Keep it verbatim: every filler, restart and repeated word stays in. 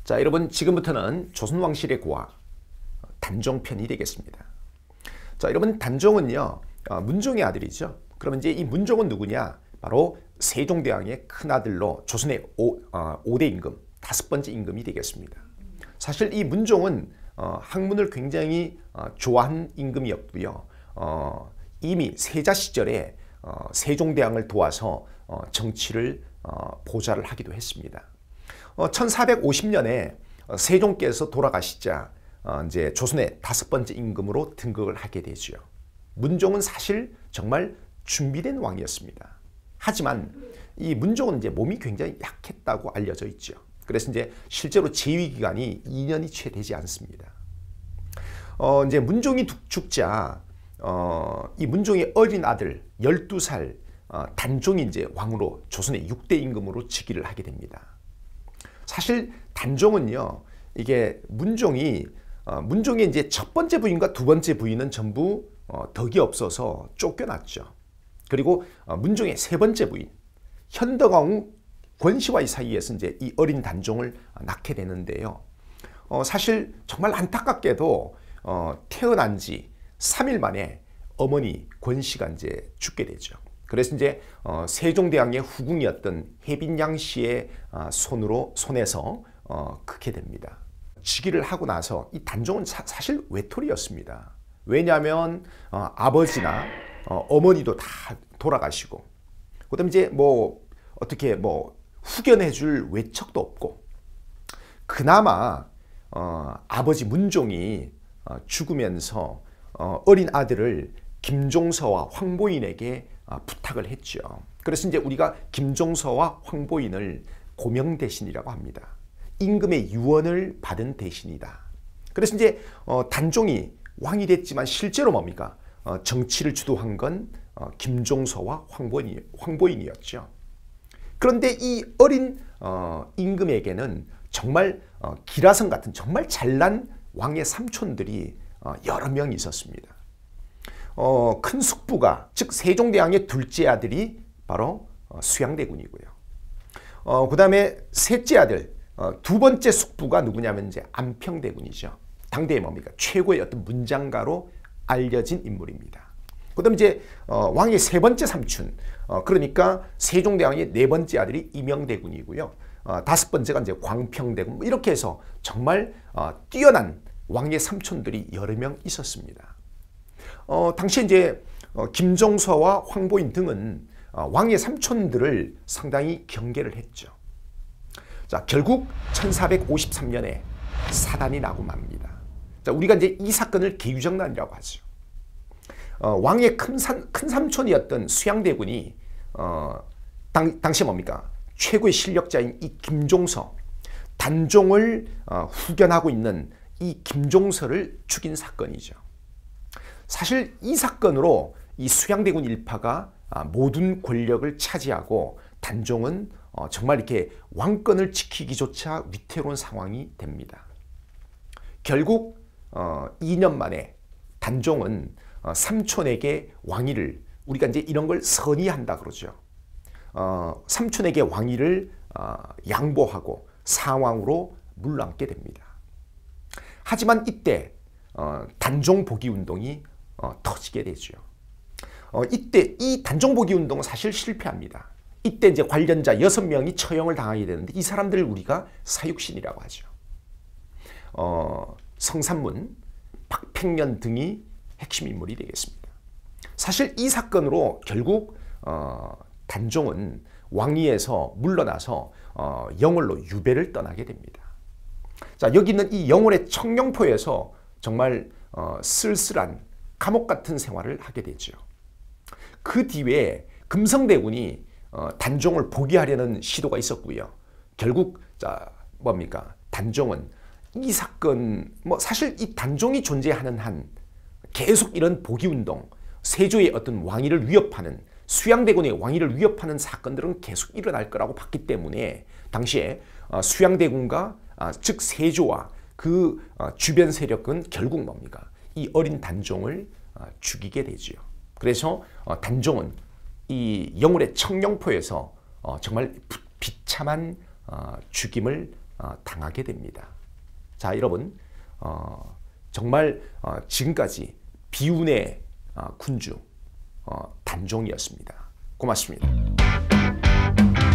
자, 여러분 지금부터는 조선왕실의 고아 단종편이 되겠습니다. 자, 여러분 단종은요 문종의 아들이죠. 그러면 이제 이 문종은 누구냐? 바로 세종대왕의 큰아들로 조선의 오, 어, 오 대 임금, 다섯 번째 임금이 되겠습니다. 사실 이 문종은 어, 학문을 굉장히 어, 좋아한 임금이었고요. 어, 이미 세자 시절에 어, 세종대왕을 도와서 어, 정치를 어, 보좌를 하기도 했습니다. 어, 천사백오십 년에 어, 세종께서 돌아가시자 어, 이제 조선의 다섯 번째 임금으로 등극을 하게 되죠. 문종은 사실 정말 준비된 왕이었습니다. 하지만 이 문종은 이제 몸이 굉장히 약했다고 알려져 있죠. 그래서 이제 실제로 재위 기간이 이 년이 채 되지 않습니다. 어, 이제 문종이 죽자 어, 이 문종의 어린 아들 열두 살 어, 단종이 이제 왕으로 조선의 육 대 임금으로 즉위를 하게 됩니다. 사실 단종은요, 이게 문종이 어, 문종의 이제 첫 번째 부인과 두 번째 부인은 전부 어, 덕이 없어서 쫓겨났죠. 그리고 어, 문종의 세 번째 부인 현덕왕후 권씨와의 사이에서 이제 이 어린 단종을 낳게 되는데요. 어, 사실 정말 안타깝게도 어, 태어난 지 삼 일 만에 어머니 권씨가 이제 죽게 되죠. 그래서 이제 어, 세종대왕의 후궁이었던 혜빈양 씨의 어, 손으로 손에서 어, 크게 됩니다. 즉위를 하고 나서 이 단종은 사, 사실 외톨이였습니다. 왜냐하면 어, 아버지나 어, 어머니도 다 돌아가시고, 그다음 이제 뭐 어떻게 뭐 후견해줄 외척도 없고, 그나마 어, 아버지 문종이 어, 죽으면서 어, 어린 아들을 김종서와 황보인에게 어, 부탁을 했죠. 그래서 이제 우리가 김종서와 황보인을 고명 대신이라고 합니다. 임금의 유언을 받은 대신이다. 그래서 이제 어, 단종이 왕이 됐지만 실제로 뭡니까? 어, 정치를 주도한 건 어, 김종서와 황보인, 황보인이었죠. 그런데 이 어린 어, 임금에게는 정말 어, 기라성 같은 정말 잘난 왕의 삼촌들이 어, 여러 명 있었습니다. 어, 큰 숙부가, 즉 세종대왕의 둘째 아들이 바로 어, 수양대군이고요. 어, 그 다음에 셋째 아들, 어, 두 번째 숙부가 누구냐면 이제 안평대군이죠. 당대의 뭡니까? 최고의 어떤 문장가로 알려진 인물입니다. 그 다음에 이제 어, 왕의 세 번째 삼촌, 어, 그러니까 세종대왕의 네 번째 아들이 이명대군이고요. 어, 다섯 번째가 이제 광평대군, 이렇게 해서 정말 어, 뛰어난 왕의 삼촌들이 여러 명 있었습니다. 어, 당시 이제 어, 김종서와 황보인 등은 어, 왕의 삼촌들을 상당히 경계를 했죠. 자, 결국 천사백오십삼 년에 사단이 나고 맙니다. 자, 우리가 이제 이 사건을 계유정난이라고 하죠. 어, 왕의 큰, 산, 큰 삼촌이었던 수양대군이 어, 당, 당시 뭡니까? 최고의 실력자인 이 김종서, 단종을 어, 후견하고 있는 이 김종서를 죽인 사건이죠. 사실 이 사건으로 이 수양대군 일파가 아, 모든 권력을 차지하고 단종은 어, 정말 이렇게 왕권을 지키기조차 위태로운 상황이 됩니다. 결국 어, 이 년 만에 단종은 어, 삼촌에게 왕위를, 우리가 이제 이런 걸 선의한다 그러죠. 어, 삼촌에게 왕위를 어, 양보하고 사왕으로 물러앉게 됩니다. 하지만 이때 어, 단종 복위 운동이 어, 터지게 되죠. 어, 이때 이 단종 복위 운동은 사실 실패합니다. 이때 이제 관련자 여섯 명이 처형을 당하게 되는데 이 사람들을 우리가 사육신이라고 하죠. 어, 성삼문, 박팽년 등이 핵심 인물이 되겠습니다. 사실 이 사건으로 결국 어, 단종은 왕위에서 물러나서 어, 영월로 유배를 떠나게 됩니다. 자, 여기 있는 이 영월의 청룡포에서 정말 어, 쓸쓸한 감옥 같은 생활을 하게 되죠. 그 뒤에 금성대군이 어, 단종을 포기하려는 시도가 있었고요. 결국 자 뭡니까? 단종은 이 사건, 뭐 사실 이 단종이 존재하는 한 계속 이런 복위운동, 세조의 어떤 왕위를 위협하는, 수양대군의 왕위를 위협하는 사건들은 계속 일어날 거라고 봤기 때문에 당시에 어, 수양대군과 어, 즉 세조와 그 어, 주변 세력은 결국 뭡니까? 이 어린 단종을 어, 죽이게 되지요. 그래서 어, 단종은 이 영월의 청룡포에서 어, 정말 비참한 어, 죽임을 어, 당하게 됩니다. 자, 여러분 어, 정말 어, 지금까지 비운의 어, 군주 어, 단종이었습니다. 고맙습니다.